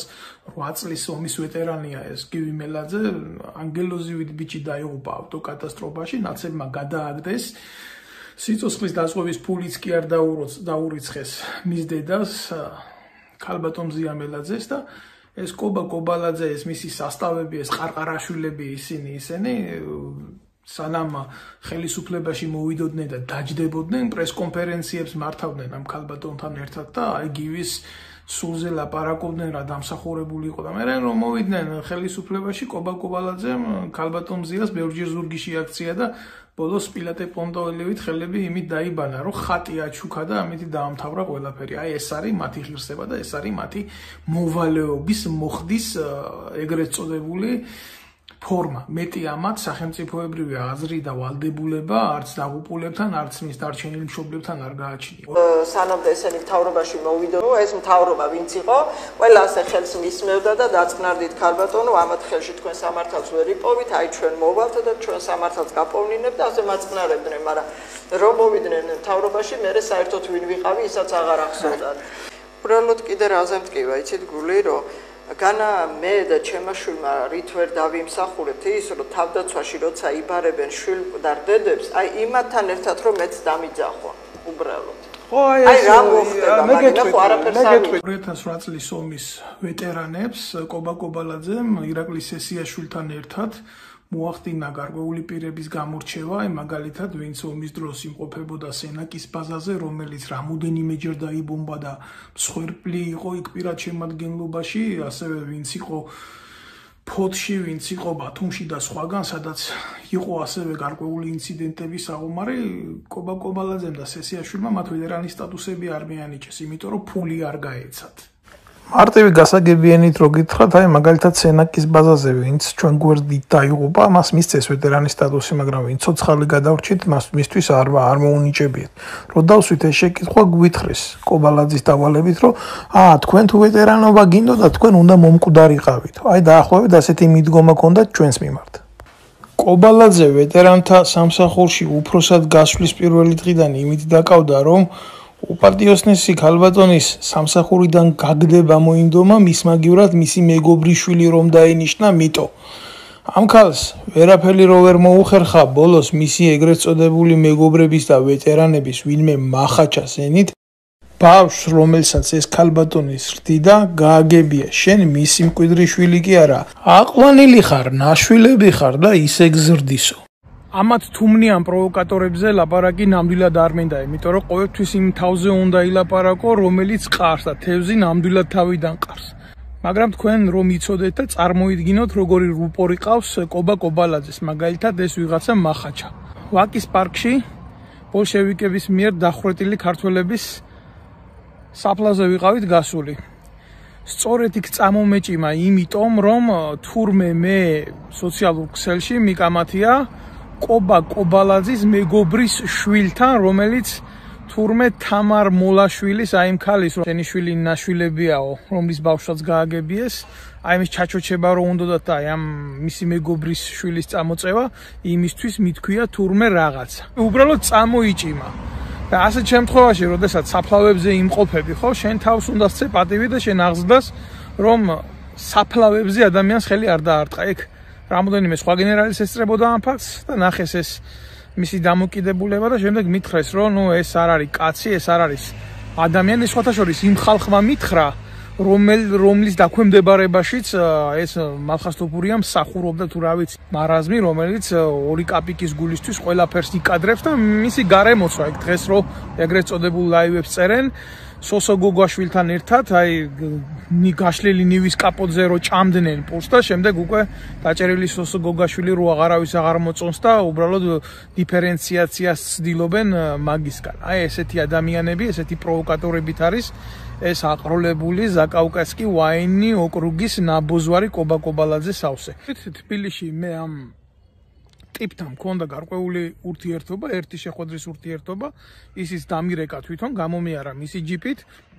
2008 წლის ომის ვეტერანია ეს გივი მელაძე, ანგელოზივით ბიჭი დაიღუპა ავტოკატასტროფაში, ნაცებმა გადააგდეს სიცოცხლის დაზღვევის ფულიც კი არ დაურიცხეს მის დედას ქალბატონ ზიამელაძეს და ეს კობა კობალაძე ეს მისი სასტავები ეს ყარყარაშვილები ისინი სანამ ხელისუფლებაში მოვიდოდნენ და დაჯდებოდნენ პრესკონფერენციებს მართავდნენ ამ ქალბატონთან ერთად და აი გივის სულზე ლაპარაკობდნენ რა დამსახურებული იყო და მე რომ მოვიდნენ ხელისუფლებაში კობა კობალაძემ ქალბატონ ზიას ბევრჯერ ზურგიში აქცია და ბოლოს პილატე პონტოელივით ხელები იმით დაიბანა რომ ხატი აჩუქა და ამით დაამთავრა ყველაფერი. აი ეს არის მათი ღირსება და ეს არის მათი მოვალეობის მოხდის ეგრეთ წოდებული ფორმა. მეტი ამათ სახელმწიფოებრივი აზრი და ვალდებულება არც დაღუპულებთან, არც მის დარჩენილ მშობლებთან არ გააჩნია. სანამ ესენი მთავრობაში მოვიდო, ეს მთავრობა ვინც იყო, ყველა ასე ხელს მისმევდა და დაწყნარდით ქალბატონო, ამათ ხელში თქვენ სამართალს ვერ იპოვით, აი ჩვენ მოვალთ და ჩვენ სამართალს გაპოვნინებთ და ასე მაწყნარებდნენ, მაგრამ რომ მოვიდნენ მთავრობაში, მე საერთოდ ვინ ვიყავი, ისაც აღარ ახსოვდათ. უბრალოდ კიდე რაზე მტკივა, იცით გული, რომ განა მე და ჩემმა შვილმა რით ვერ დავიმსახურებთ ის, რომ თავდაცვაში როცა იბარებენ შვილმკვდარ დედებს, აი იმათთან ერთად რომ მეც დამიძახონ, უბრალოდ. აი რა მოხდება, მაგრამ ხო არაფერს არ ვიცი. 2008 წლის ომის ვეტერანებს კობა კობალაძემ ირაკლის სესიაშვილთან ერთად მოახდინა გარკვეული პირების გამორჩევა, მაგალითად, ვინც ომის დროს იმყოფებოდა სენაკის ბაზაზე, რომელიც რამოდენიმეჯერ დაიბომბა და მსხვერპლი იყო იქ პირად შემადგენლობაში, ასევე ვინც იყო ფოთში, ვინც იყო ბათუმში და სხვაგან, სადაც იყო ასევე გარკვეული ინციდენტები საომარი, კობა კობალაძემ და სესიაშვილმა მათ ვეტერანის სტატუსები არ მიანიჭეს, იმიტომ რომ ფული არ გაეცათ. მარტივი გასაგებიანით რო გითხრათ, აი მაგალითად სენაკის ბაზაზე ვინც ჩვენ გვერდით დაიღუპა, მას მისცეს ვეტერანის სტატუსი, მაგრამ ვინც ცოცხალი გადავრჩით, მისთვის არ მოუნიჭებიათ. რო დავსვით ეს შეკითხვა გვითხრეს კობალაძის დავალებით, რომ თქვენ თუ ვეტერანობა გინდოდა, თქვენ უნდა მომკვდარიყავით. აი დაახლოებით ასეთი მიდგომა ჰქონდათ ჩვენს მიმართ. კობალაძე ვეტერანთა სამსახურში უფროსად გასვლის პირველი დღიდან იმით დაკავდა, რომ უპარტიოსნესი ქალბატონის სამსახურიდან გაგდება მოინდომა მის მაგივრად მისი მეგობრიშვილი რომ დაენიშნა მიტო. ამ ქალს ვერაფერი რო ვერ მოუხერხა ბოლოს მისი ეგრეთ წოდებული მეგობრების და ვეტერანების ვინმე მახაჩა ზენით ბავშვს რომელსაც ეს ქალბატონი სრდიდა გააგებია შენ მისი მკვიდრიშვილი კი არა აყვანილი ხარ ნაშვილები ხარ და ისე გზრდისო. ამათ თუმნიან პროვოკატორებზე ლაპარაკი ნამდვილად არ მინდა, იმიტომ რომ ყოველთვის იმ თავზე უნდა ილაპარაკო, რომელიც ყარს და თევზი ნამდვილად თავიდან ყარს. მაგრამ თქვენ რომ იცოდეთ და წარმოიდგინოთ, როგორი რუპორი ყავს კობა კობალაძეს, მაგალითად ეს ვიღაცა მახაჩა. ვაკის პარკში ბოლშევიკების მიერ დახვრეტილი ქართველების საფლავზე ვიყავით გასული. სწორედ იქ წამომეჭიმა, იმიტომ რომ თურმე მე სოციალურ ქსელში მიკამათია კობა კობალაძის მეგობრის შვილთან, რომელიც თურმე თამარ მოლაშვილის, აი იმ ქალის, რომ შენი შვილი ნაშვილებიაო, რომლის ბავშვსაც გააგებიეს, აი მის ჩაჩოჩება რო უნდათ და აი ამ მისი მეგობრის შვილის წამოწევა, იმისთვის მithქვია თურმე რაღაცა. უბრალოდ წამოიჭიმა. და ასეთ შემთხვევაში, როდესაც საფლავებზე იმყოფები, ხო, შენ თავს უნდა სცე პატივი და შენ აღზრდას, რომ საფლავებზე ადამიანს ხელი არ დაარტყა. იქ რამოდენიმე სხვა გენერალის ესწრებოდა ამ ფაქტს და ნახეს ეს მისი დამოკიდებულება და შემდეგ მითხრეს, რომ ნუ ეს არ არის კაცი, ეს არ არის ადამიანი, სხვათა შორის იმ ხალხმა მითხრა, რომლის დაქვემდებარებაშიც ეს მალხასტოფურია მსახურობდა თუ რა ვიცი, მარაზმი, რომელიც 2 კაპიკის გულისთვის ყველაფერს იკადრებს და მისი გარემოცვა იქ დღეს რო ეგრეთ წოდებულ ლაივებს წერენ სოსო გოგაშვილთან ერთად, აი გაშლილი ნივის კაპოტზე რო ჭამდნენ პურს და შემდეგ უკვე დაჭერილი სოსო გოგაშვილი რო აღარავის აღარ მოწონს და უბრალოდ დიფერენციაციას ცდილობენ მაგისგან. აი ესეთი ადამიანები, ესეთი პროვოკატორებით არის ეს აყროლებული ზაკავკასკი ვაინი ოკრუგის ნაბოძვარი კობა კობალაძე სავსე. თბილისში მე ამ ტიპთან მქონდა გარკვეული ურთიერთობა, ერთი შეხვედრის ურთიერთობა, ისიც დამირეკა თვითონ, გამომიარა მისი ჯიპით.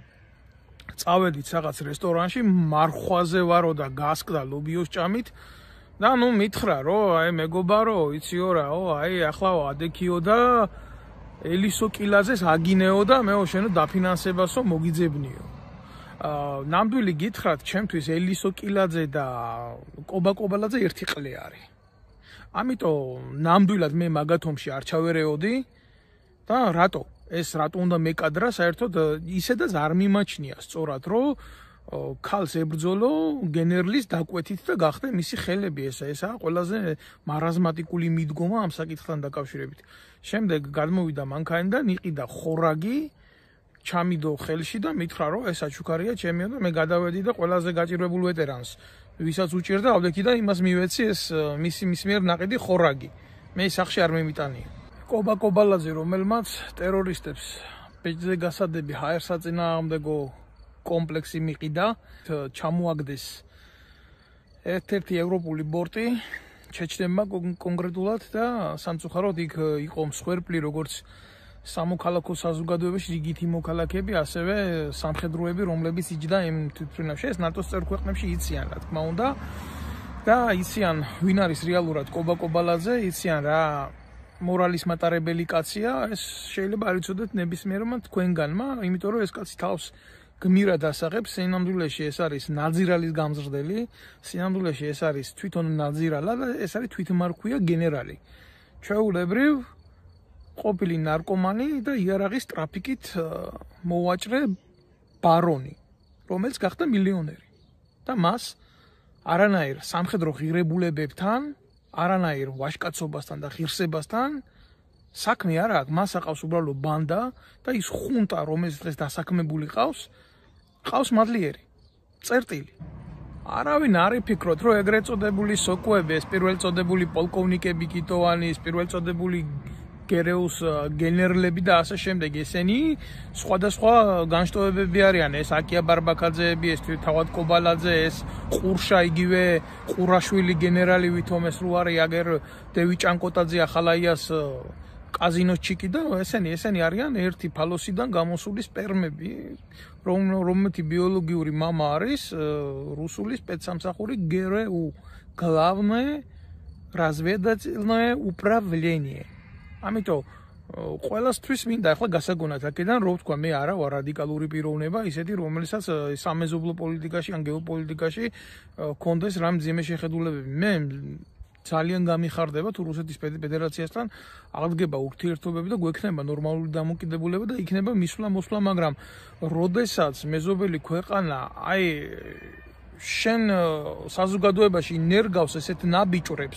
წავედით რაღაც რესტორანში, მარხვაზე ვარო და გასკდა ლობიოს ჭამით და ნუ მითხრა, რომ აი მეგობარო, იციო რაო, აი ახლა ადექიო და ელისო კილაძეს აგინეო და მეო შენო დაფინანსებასო მოგიძებნიო. ნამდვილი გითხრათ, ჩემთვის ელისო კილაძე და კობა კობალაძე ერთი ყლე არის. ამიტომ ნამდვილად მე მაგათომში არ ჩავერეოდი და რატო უნდა მეკადრა საერთოდ ისედაც არ მიმაჩნია სწორად რომ ქალს ებრძოლო გენერლის დაკვეთით და გახდა მისი ხელები ესაა ყველაზე მარაზმატიკული მიდგომა ამ საკითხთან დაკავშირებით. შემდეგ გადმოვიდა მანქანიდან იყიდა ხორაგი ჩამიდო ხელში და მითხრა რომ ეს აჩუქარია ჩემია და მე გადავედი და ყველაზე გაჭირვებულ ვეტერანს ვისაც უჭირდა ავდექი და იმას მივეცი ეს მის მიერ ნაყიდი ხორაგი. მე სახში არ მიმიტანია. კობა კობალაძე რომელმაც ტერორისტებს ბეჭდზე გასადები ჰაერსაწინააღმდეგო კომპლექსი მიყიდა, ჩამოაგდეს ერთ-ერთი ევროპული ბორტი ჩეჩნებმა კონკრეტულად და სამწუხაროდ იქ იყო მსხვერპლი როგორც სამოქალაქო საზოგადოებაში რიგითი მოქალაქეები, ასევე სამხედროები, რომლებიც იჯდა იმ თვითმფრინავში. ეს ნატოს წევრ ქვეყნებში იციან, რა თქმა უნდა. და იციან, ვინ არის რეალურად კობა კობალაძე, იციან რა მორალის მატარებელი კაცია, ეს შეიძლება არ იცოდეთ ნებისმიერმა თქვენგანმა, იმიტომ რომ ეს კაცი თავს გმირად ასაღებს, სინამდვილეში ეს არის ნაძირალის გამზრდელი, სინამდვილეში ეს არის თვითონ ნაძირალა და ეს არის თვითმარქვია გენერალი. ჩვეულებრივ ყოფილი ნარკომანი და იარაღის ტრაფიკით მოვაჭრე ბარონი, რომელიც გახდა მილიონერი. და მას არანაირ სამხედრო ღირებულებებთან, არანაირ ვაჟკაცობასთან და ღირსებასთან საქმე არ აქვს, მას აყავს უბრალოდ ბანდა და ის ხუნტა, რომელიც დღეს დასაქმებული ყავს მადლიერი, წერტილი. არავინ არ იფიქროთ, რომ ეგრეთ წოდებული სოკოები, ეს პირველ წოდებული პოლკოვნიკები კიტოვანი, ეს პირველ წოდებული გერეუს გენერლები და ასე შემდეგ, ესენი სხვადასხვა განშტოებები არიან, ეს აკია ბარბაკაძეები, ეს თავად კობალაძე, ეს ყურშა იგივე ყურაშვილი გენერალი ვითომ ეს რო არის აგერ დევი ჭანკოტაძე ახალაიას კაზინოს ჩიკი და ესენი არიან ერთი ფალოსიდან გამოსული სპერმები, რომელთი ბიოლოგიური მამა არის რუსული სპეცსამსახური ГРУ, Главное разведывательное управление. ამიტომ ყველასთვის მინდა ახლა გასაგონად აქედან რომ ვთქვა მე არა ვარ რადიკალური პიროვნება ისეთი რომელსაც სამეზობლო პოლიტიკაში ან გეოპოლიტიკაში კონდეს რამ ძიმე შეხედულებები მე ძალიან გამიხარდება თუ რუსეთის ფედერაციასთან აღდგება ურთიერთობები და გვექნება ნორმალური დამოკიდებულება და იქნება მისვლა-მოსვლა მაგრამ როდესაც მეზობელი ქვეყანა აი შენ საზოგადოებაში ნერგავს ესეთ ნაბიჭრებს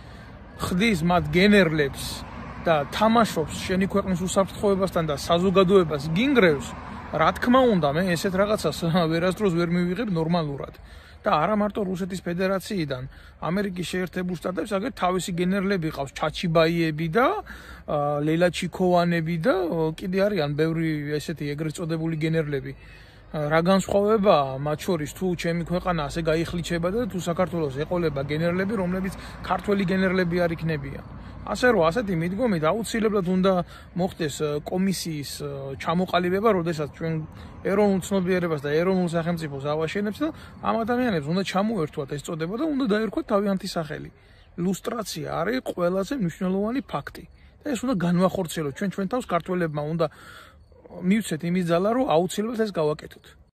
ხდის მათ გენერლებს და თამაშობს შენი ქვეყნის უსაფრთხოებასთან და საზოგადოებას გინგრევს, რა თქმა უნდა, მე ესეთ რაღაცას ვერასდროს ვერ მივიღებ ნორმალურად. და არა მარტო რუსეთის ფედერაციიდან, ამერიკის შეერთებულ შტატებს აგერ თავისი გენერლები ყავს, ჩაჩიბაიები და ლეილა ჩიქოვანები და კიდე არიან ბევრი ესეთი ეგრეთ წოდებული გენერლები. რა განსხვავებაა მათ შორის თუ ჩემი ქვეყანა ასე გაიხლიჩება და თუ საქართველოს ეყოლება გენერლები, რომლებიც ქართველი გენერლები არ იქნებიან. ასე რომ ასეთი მიდგომით აუცილებლად უნდა მოხდეს კომისიის ჩამოყალიბება, როდესაც ჩვენ ეროვნულ ცნობიერებას და ეროვნულ სახელმწიფოს ავაშენებს და ამ ადამიანებს უნდა ჩამოერთვათ ეს წოდება და უნდა დაერქვათ თავიანთი სახელი. ლუსტრაცია არის ყველაზე მნიშვნელოვანი ფაქტი. და ეს უნდა განვახორციელოთ ჩვენ თავს ქართველებმა უნდა მივცეთ იმის ძალა, რომ აუცილებლად ეს გავაკეთოთ.